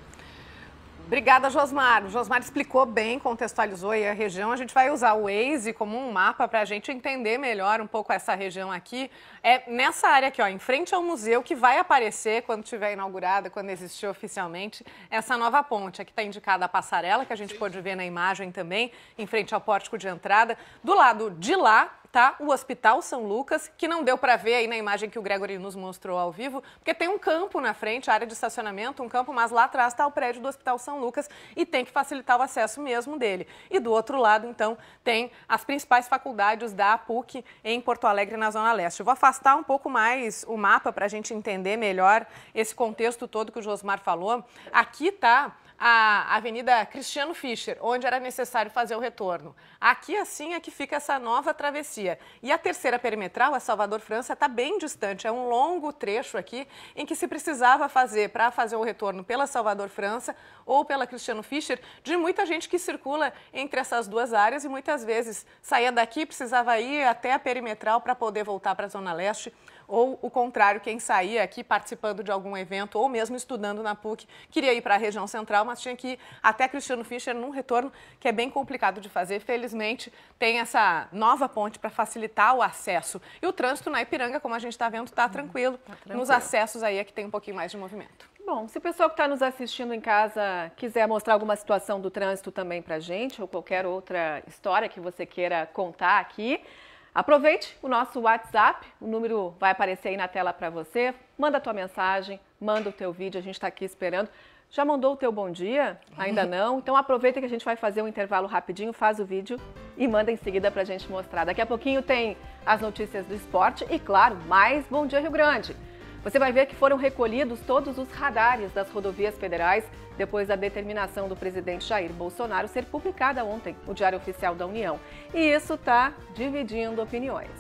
Obrigada, Josmar. O Josmar explicou bem, contextualizou aí a região. A gente vai usar o Waze como um mapa para a gente entender melhor um pouco essa região aqui. É nessa área aqui, ó, em frente ao museu, que vai aparecer quando estiver inaugurada, quando existir oficialmente, essa nova ponte. Aqui está indicada a passarela, que a gente pode ver na imagem também, em frente ao pórtico de entrada. Do lado de lá, tá o Hospital São Lucas, que não deu para ver aí na imagem que o Gregory nos mostrou ao vivo, porque tem um campo na frente, área de estacionamento, um campo, mas lá atrás está o prédio do Hospital São Lucas e tem que facilitar o acesso mesmo dele. E do outro lado, então, tem as principais faculdades da PUC em Porto Alegre, na Zona Leste. Eu vou afastar um pouco mais o mapa para a gente entender melhor esse contexto todo que o Josmar falou. Aqui está a Avenida Cristiano Fischer, onde era necessário fazer o retorno. Aqui, assim, é que fica essa nova travessia. E a terceira perimetral, a Salvador França, está bem distante. É um longo trecho aqui em que se precisava fazer, para fazer o retorno pela Salvador França ou pela Cristiano Fischer, de muita gente que circula entre essas duas áreas e muitas vezes saía daqui, precisava ir até a perimetral para poder voltar para a Zona Leste, ou o contrário, quem saía aqui participando de algum evento ou mesmo estudando na PUC, queria ir para a região central, mas tinha que ir até Cristiano Fischer num retorno que é bem complicado de fazer. Felizmente, tem essa nova ponte para facilitar o acesso. E o trânsito na Ipiranga, como a gente está vendo, está tranquilo. Tá tranquilo. Nos acessos aí é que tem um pouquinho mais de movimento. Bom, se o pessoal que está nos assistindo em casa quiser mostrar alguma situação do trânsito também para a gente, ou qualquer outra história que você queira contar aqui, aproveite o nosso WhatsApp, o número vai aparecer aí na tela para você. Manda a tua mensagem, manda o teu vídeo, a gente está aqui esperando. Já mandou o teu bom dia? Ainda não? Então aproveita que a gente vai fazer um intervalo rapidinho, faz o vídeo e manda em seguida para a gente mostrar. Daqui a pouquinho tem as notícias do esporte e, claro, mais Bom Dia Rio Grande. Você vai ver que foram recolhidos todos os radares das rodovias federais depois da determinação do presidente Jair Bolsonaro ser publicada ontem no Diário Oficial da União. E isso está dividindo opiniões.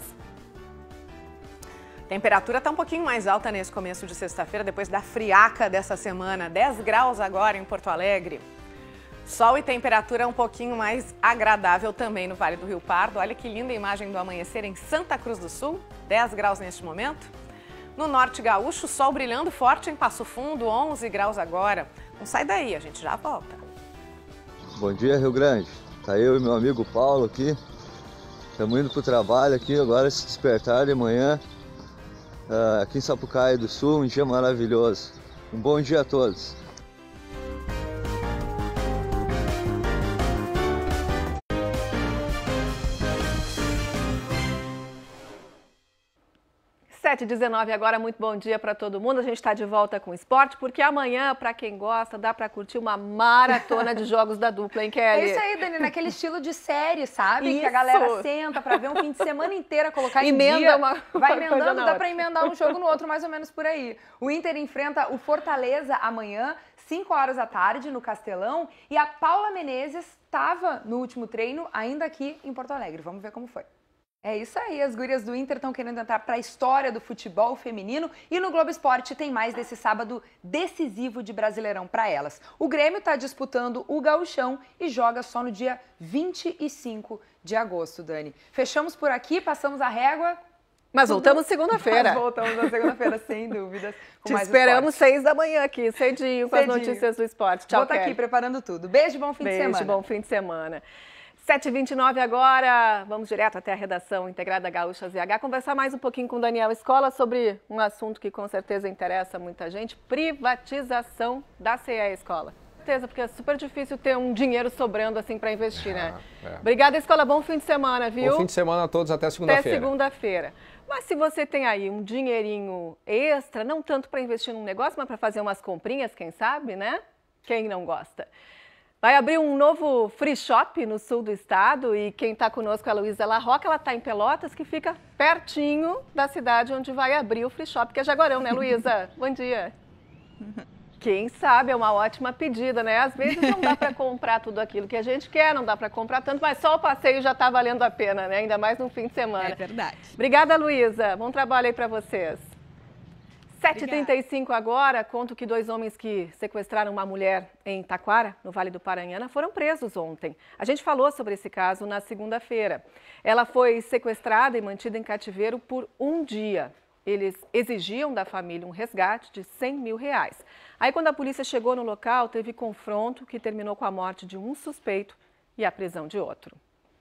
A temperatura está um pouquinho mais alta nesse começo de sexta-feira, depois da friaca dessa semana. dez graus agora em Porto Alegre. Sol e temperatura um pouquinho mais agradável também no Vale do Rio Pardo. Olha que linda imagem do amanhecer em Santa Cruz do Sul, dez graus neste momento. No norte gaúcho, sol brilhando forte em Passo Fundo, onze graus agora. Não sai daí, a gente já volta. Bom dia, Rio Grande. Tá eu e meu amigo Paulo aqui. Estamos indo para o trabalho aqui agora, se despertar de manhã. Uh, aqui em Sapucaí do Sul, um dia maravilhoso. Um bom dia a todos. sete e dezenove agora, muito bom dia para todo mundo. A gente está de volta com o esporte, porque amanhã, para quem gosta, dá para curtir uma maratona de jogos da dupla, hein, Kelly? É isso aí, Dani, naquele estilo de série, sabe? Isso. Que a galera senta para ver um fim de semana inteira, colocar em Emenda dia. uma, vai uma emendando, dá para emendar um jogo no outro, mais ou menos por aí. O Inter enfrenta o Fortaleza amanhã, cinco horas da tarde, no Castelão. E a Paula Menezes estava no último treino, ainda aqui em Porto Alegre. Vamos ver como foi. É isso aí, as gurias do Inter estão querendo entrar para a história do futebol feminino e no Globo Esporte tem mais desse sábado decisivo de Brasileirão para elas. O Grêmio está disputando o Gauchão e joga só no dia vinte e cinco de agosto, Dani. Fechamos por aqui, passamos a régua. Mas voltamos segunda-feira. Mas voltamos na segunda-feira, sem dúvidas. Com Te mais esperamos esporte. seis da manhã aqui, cedinho, com Cedinho. as notícias do esporte. Tchau, Vou estar Kelly. aqui preparando tudo. Beijo, bom fim Beijo, de semana. bom fim de semana. sete e vinte e nove agora, vamos direto até a redação integrada Gaúcha Z H, conversar mais um pouquinho com o Daniel Escola sobre um assunto que com certeza interessa muita gente, privatização da C E E Escola. Certeza, porque é super difícil ter um dinheiro sobrando assim para investir, né? É, é. Obrigada, Escola, bom fim de semana, viu? Bom fim de semana a todos, até segunda-feira. Até segunda-feira. Mas se você tem aí um dinheirinho extra, não tanto para investir num negócio, mas para fazer umas comprinhas, quem sabe, né? Quem não gosta? Vai abrir um novo free shop no sul do estado e quem está conosco é a Luísa Larroca, ela está em Pelotas, que fica pertinho da cidade onde vai abrir o free shop, que é Jaguarão, né, Luísa? Bom dia. Quem sabe é uma ótima pedida, né? Às vezes não dá para comprar tudo aquilo que a gente quer, não dá para comprar tanto, mas só o passeio já está valendo a pena, né? Ainda mais no fim de semana. É verdade. Obrigada, Luísa. Bom trabalho aí para vocês. sete e trinta e cinco agora, conto que dois homens que sequestraram uma mulher em Taquara, no Vale do Paranhana, foram presos ontem. A gente falou sobre esse caso na segunda-feira. Ela foi sequestrada e mantida em cativeiro por um dia. Eles exigiam da família um resgate de cem mil reais. Aí, quando a polícia chegou no local, teve confronto que terminou com a morte de um suspeito e a prisão de outro.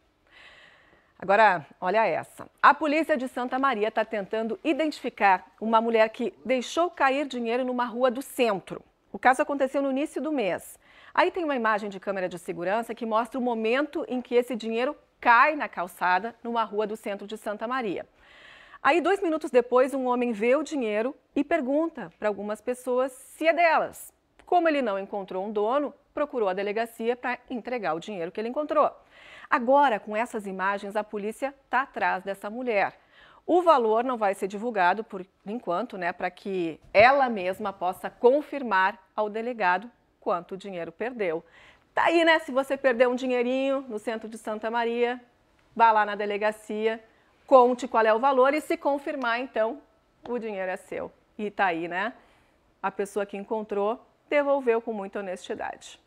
Agora, olha essa. A polícia de Santa Maria está tentando identificar uma mulher que deixou cair dinheiro numa rua do centro. O caso aconteceu no início do mês. Aí tem uma imagem de câmera de segurança que mostra o momento em que esse dinheiro cai na calçada numa rua do centro de Santa Maria. Aí, dois minutos depois, um homem vê o dinheiro e pergunta para algumas pessoas se é delas. Como ele não encontrou um dono, procurou a delegacia para entregar o dinheiro que ele encontrou. Agora, com essas imagens, a polícia está atrás dessa mulher. O valor não vai ser divulgado por enquanto, né, para que ela mesma possa confirmar ao delegado quanto o dinheiro perdeu. Tá aí, né? Se você perdeu um dinheirinho no centro de Santa Maria, vá lá na delegacia, conte qual é o valor e se confirmar, então, o dinheiro é seu. E tá aí, né? A pessoa que encontrou devolveu com muita honestidade.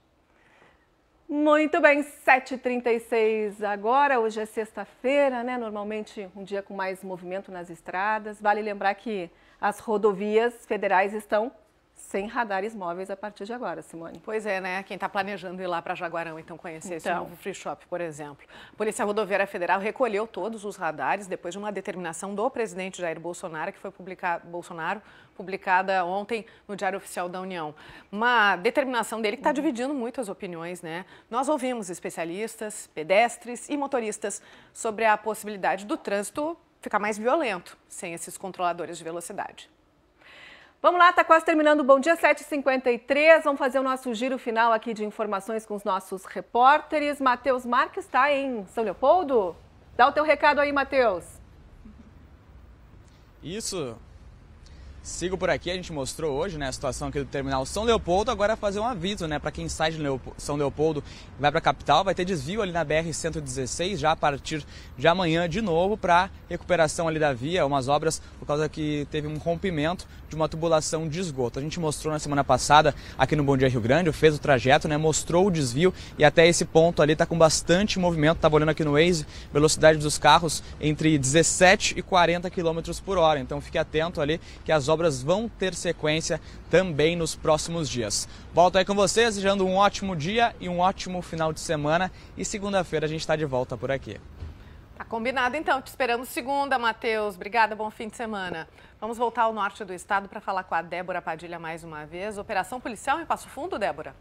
Muito bem, sete e trinta e seis agora, hoje é sexta-feira, né? Normalmente um dia com mais movimento nas estradas. Vale lembrar que as rodovias federais estão sem radares móveis a partir de agora, Simone. Pois é, né? Quem está planejando ir lá para Jaguarão, então, conhecer esse Então. novo free shop, por exemplo. A Polícia Rodoviária Federal recolheu todos os radares depois de uma determinação do presidente Jair Bolsonaro, que foi publicado, Bolsonaro, publicada ontem no Diário Oficial da União. Uma determinação dele que está dividindo muito as opiniões, né? Nós ouvimos especialistas, pedestres e motoristas sobre a possibilidade do trânsito ficar mais violento sem esses controladores de velocidade. Vamos lá, está quase terminando o Bom Dia, sete e cinquenta e três. Vamos fazer o nosso giro final aqui de informações com os nossos repórteres. Matheus Marques está em São Leopoldo. Dá o teu recado aí, Matheus. Isso. Sigo por aqui, a gente mostrou hoje, né, a situação aqui do terminal São Leopoldo, agora fazer um aviso, né, para quem sai de Leopoldo, São Leopoldo e vai para a capital, vai ter desvio ali na B R cento e dezesseis já a partir de amanhã de novo para recuperação ali da via, umas obras por causa que teve um rompimento de uma tubulação de esgoto. A gente mostrou na semana passada aqui no Bom Dia Rio Grande, fez o trajeto, né, mostrou o desvio e até esse ponto ali está com bastante movimento, estava olhando aqui no Waze, velocidade dos carros entre dezessete e quarenta quilômetros por hora, então fique atento ali que as obras vão ter sequência também nos próximos dias. Volto aí com vocês, desejando um ótimo dia e um ótimo final de semana. E segunda-feira a gente está de volta por aqui. Tá combinado então, te esperamos segunda, Matheus. Obrigada, bom fim de semana. Vamos voltar ao norte do estado para falar com a Débora Padilha mais uma vez. Operação policial em Passo Fundo, Débora?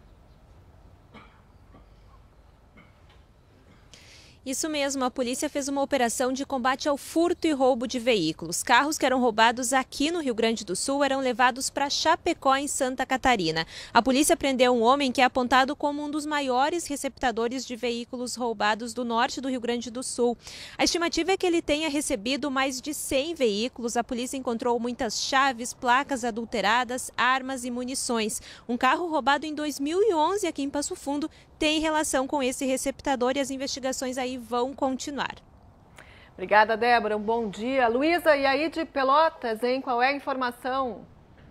Isso mesmo, a polícia fez uma operação de combate ao furto e roubo de veículos. Carros que eram roubados aqui no Rio Grande do Sul eram levados para Chapecó, em Santa Catarina. A polícia prendeu um homem que é apontado como um dos maiores receptadores de veículos roubados do norte do Rio Grande do Sul. A estimativa é que ele tenha recebido mais de cem veículos. A polícia encontrou muitas chaves, placas adulteradas, armas e munições. Um carro roubado em dois mil e onze aqui em Passo Fundo tem relação com esse receptador e as investigações aí vão continuar. Obrigada, Débora. Um bom dia. Luísa, e aí de Pelotas, hein? Qual é a informação?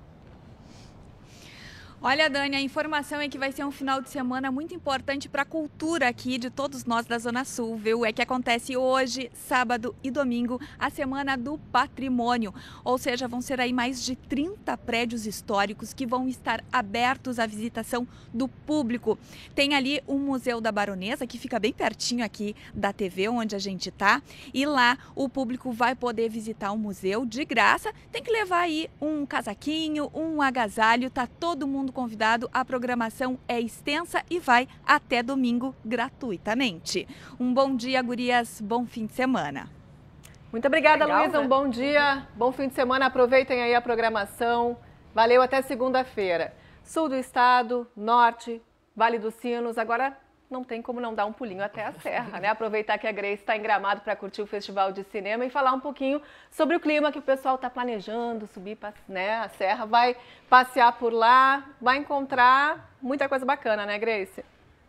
Olha, Dani, a informação é que vai ser um final de semana muito importante para a cultura aqui de todos nós da Zona Sul, viu? É que acontece hoje, sábado e domingo, a Semana do Patrimônio. Ou seja, vão ser aí mais de trinta prédios históricos que vão estar abertos à visitação do público. Tem ali o Museu da Baronesa, que fica bem pertinho aqui da T V, onde a gente tá. E lá o público vai poder visitar o museu de graça. Tem que levar aí um casaquinho, um agasalho, tá todo mundo convidado. A programação é extensa e vai até domingo gratuitamente. Um bom dia, gurias, bom fim de semana. Muito obrigada, Legal, Luísa, né? um bom dia, bom fim de semana, aproveitem aí a programação. Valeu, até segunda-feira. Sul do estado, norte, Vale dos Sinos, agora não tem como não dar um pulinho até a Serra, né? Aproveitar que a Grace está em Gramado para curtir o Festival de Cinema e falar um pouquinho sobre o clima que o pessoal está planejando, subir, né, a Serra, vai passear por lá, vai encontrar muita coisa bacana, né, Grace?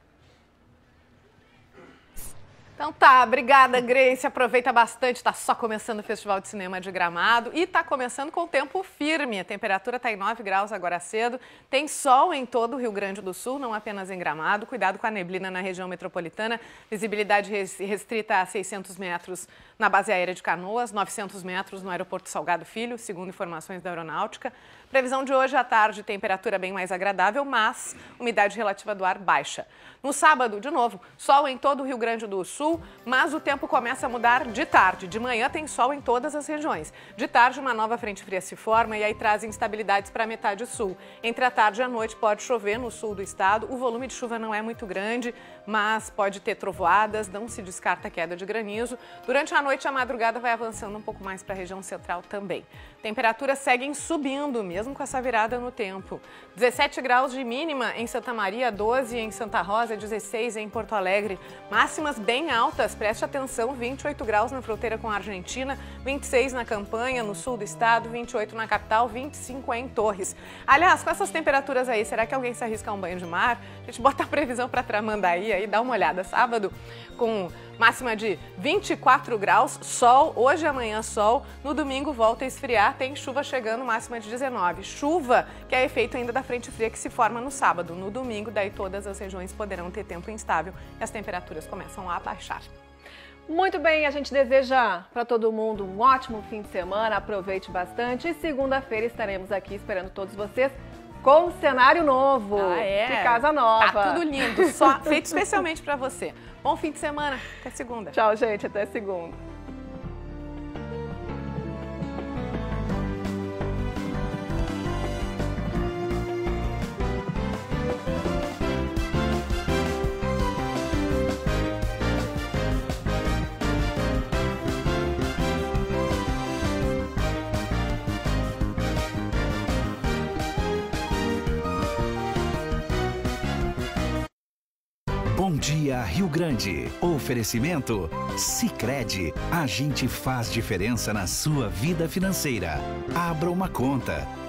Então tá, obrigada, Grace. Aproveita bastante, está só começando o Festival de Cinema de Gramado e está começando com tempo firme. A temperatura está em nove graus agora cedo. Tem sol em todo o Rio Grande do Sul, não apenas em Gramado. Cuidado com a neblina na região metropolitana. Visibilidade restrita a seiscentos metros na base aérea de Canoas, novecentos metros no aeroporto Salgado Filho, segundo informações da Aeronáutica. Previsão de hoje à tarde, temperatura bem mais agradável, mas umidade relativa do ar baixa. No sábado, de novo, sol em todo o Rio Grande do Sul, mas o tempo começa a mudar de tarde. De manhã tem sol em todas as regiões. De tarde, uma nova frente fria se forma e aí traz instabilidades para a metade sul. Entre a tarde e a noite pode chover no sul do estado. O volume de chuva não é muito grande, mas pode ter trovoadas, não se descarta a queda de granizo. Durante a noite, a madrugada vai avançando um pouco mais para a região central também. Temperaturas seguem subindo, mesmo com essa virada no tempo. dezessete graus de mínima em Santa Maria, doze em Santa Rosa, dezesseis em Porto Alegre. Máximas bem altas, preste atenção, vinte e oito graus na fronteira com a Argentina, vinte e seis na Campanha, no sul do estado, vinte e oito na capital, vinte e cinco em Torres. Aliás, com essas temperaturas aí, será que alguém se arrisca a um banho de mar? A gente bota a previsão para Tramandaí aí, dá uma olhada. Sábado com máxima de vinte e quatro graus, sol, hoje e amanhã sol, no domingo volta a esfriar, tem chuva chegando, máxima de dezenove. Chuva que é efeito ainda da frente fria que se forma no sábado. No domingo, daí todas as regiões poderão ter tempo instável e as temperaturas começam a baixar. Muito bem, a gente deseja para todo mundo um ótimo fim de semana, aproveite bastante e segunda-feira estaremos aqui esperando todos vocês com um cenário novo, ah, é? de casa nova. Tá tudo lindo, só feito especialmente para você. Bom fim de semana, até segunda. Tchau, gente, até segunda. Bom Dia Rio Grande. Oferecimento Sicredi. A gente faz diferença na sua vida financeira. Abra uma conta.